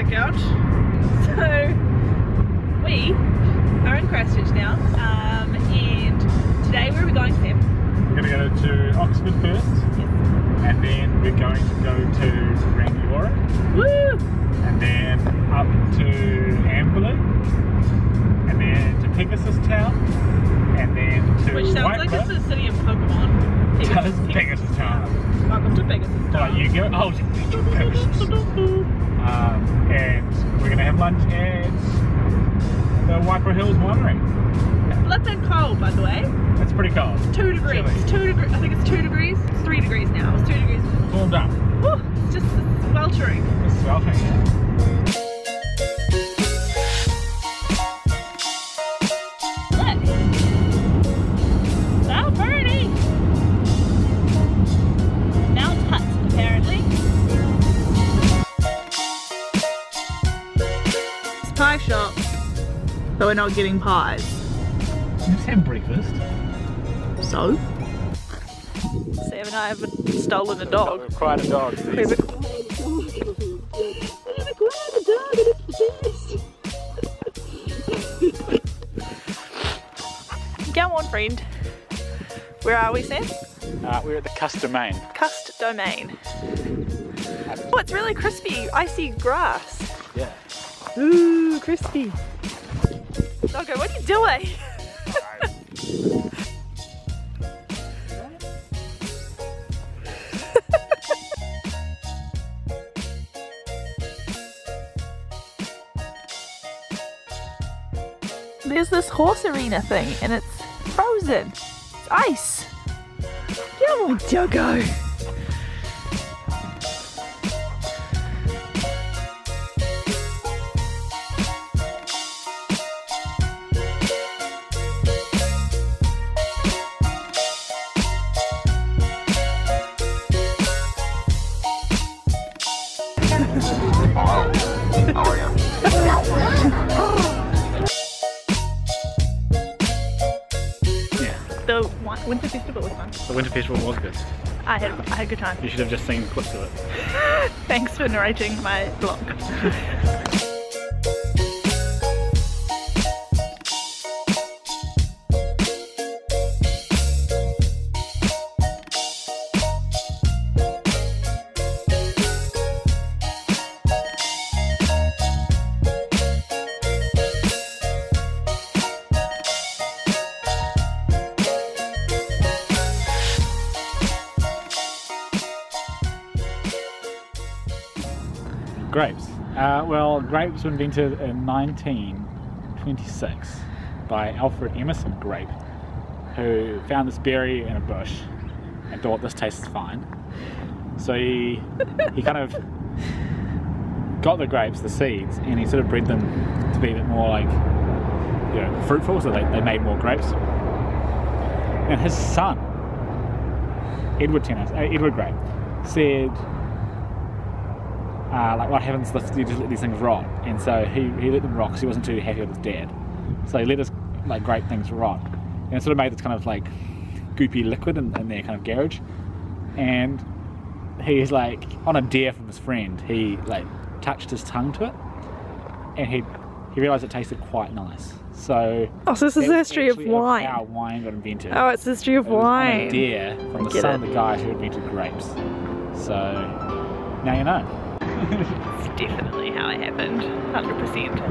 workout. So we are in Christchurch now, and today where are we going, Sam? We're going to go to Oxford first, and then we're going to go to Rangiora, Woo! and then up to Amberley, and then to Pegasus Town, and then to Which sounds like Waipara. it's a city of Pokemon. Pegasus Town. Welcome to Pegasus Town. Right, you go. Oh, to Pegasus. And we're going to have lunch at the Waipara Hills Winery. Blood and cold, by the way. It's pretty cold. It's 2 degrees. Chilly. It's 2 degrees. I think it's 2 degrees. It's 3 degrees now. It's 2 degrees. Warmed up. Woo, it's just sweltering. It's sweltering. Look. So pretty. Now it's hut, apparently. It's pie shop, but we're not getting pies. Just have breakfast. So? Sam and I have stolen a dog. We've acquired a dog. We've acquired a dog and it's Go on, friend. Where are we, Sam? We're at the Cust Domain. Cust Domain. Oh, it's really crispy, icy grass. Yeah. Ooh, crispy. Doggo, what are you doing? There's this horse arena thing and it's frozen. It's ice. Come on, Doggo. How are you? The winter festival was fun. The Winter Festival was good. I had a good time. You should have just seen clips of it. Thanks for narrating my vlog. Grapes. Well, grapes were invented in 1926 by Alfred Emerson Grape, who found this berry in a bush and thought this tastes fine. So he kind of got the grapes, the seeds, and he sort of bred them to be a bit more like, you know, fruitful, so they made more grapes. And his son, Edward Grape, said, like, what happens if you just let these things rot? And so he let them rot because he wasn't too happy with his dad. So he let his like grape things rot, and it sort of made this kind of like goopy liquid in their kind of garage. And he's like, on a dare from his friend, he like touched his tongue to it, and he realised it tasted quite nice. So this is the history of wine. How wine got invented. Oh, it's the history of It was wine. on a dare from the son of the guy who invented grapes. So now you know. It's definitely how it happened, 100%.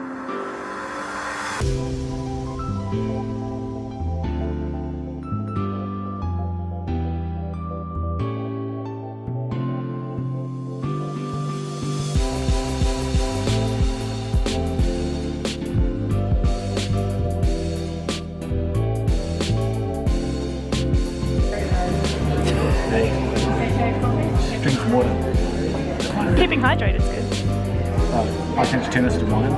Drink some water. Keeping hydrated is good. I tend to turn this to wine.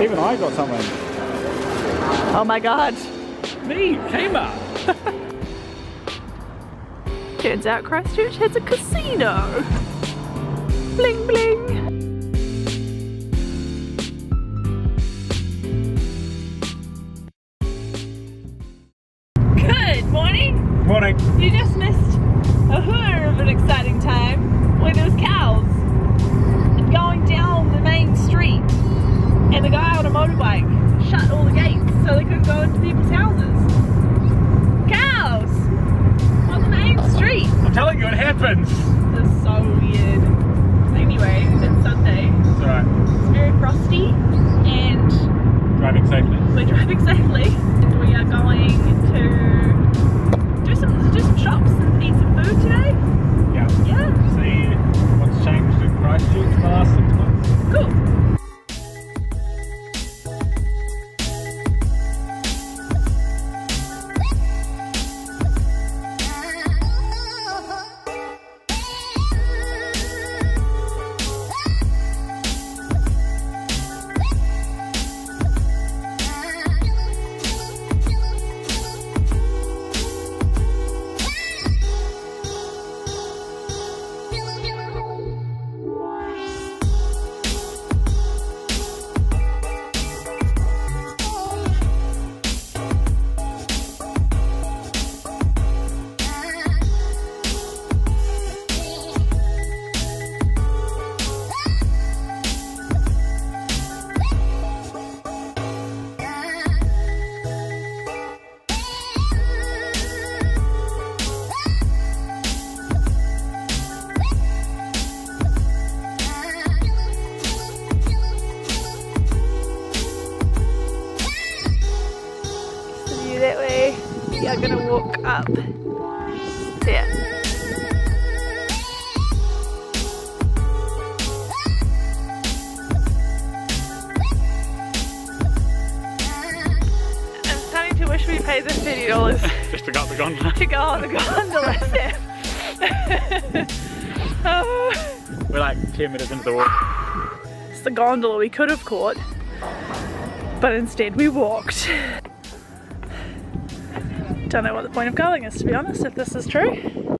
even I got something. Oh my god. Me, Kmart. Turns out Christchurch has a casino. Bling bling. Good morning. Morning. You just missed a hooer of an exciting time where there was cows and going down the main street, and the guy on a motorbike shut all the gates so they couldn't go into people's houses. Cows on the main street. I'm telling you, it happens. This is so weird. Anyway, it's Sunday. It's alright. It's very frosty and Driving safely. we're driving safely. And we are going to do some shops and eat some food today. Yeah. Yeah. See what's changed in Christchurch in the last 6 months. Cool. That way, we are gonna walk up there. I'm starting to wish we paid the $30 Just to go up the gondola. to go on the gondola there. Oh, We're like 10 minutes into the walk. it's the gondola we could have caught, but instead we walked. Don't know what the point of going is, to be honest, if this is true.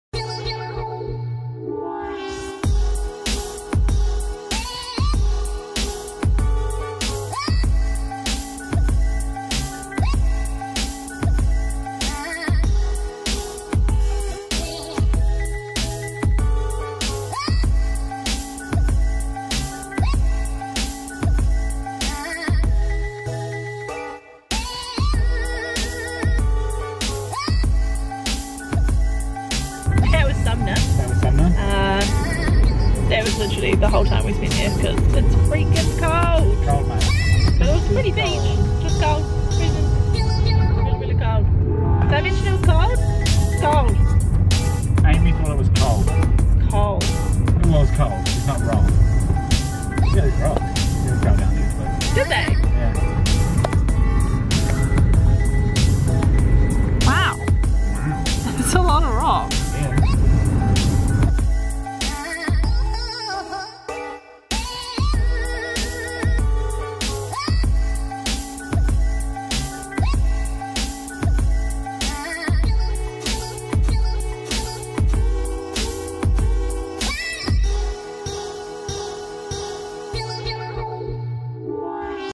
That was literally the whole time we spent here because it's freaking cold. Cold, mate. But it was a pretty beach, just cold.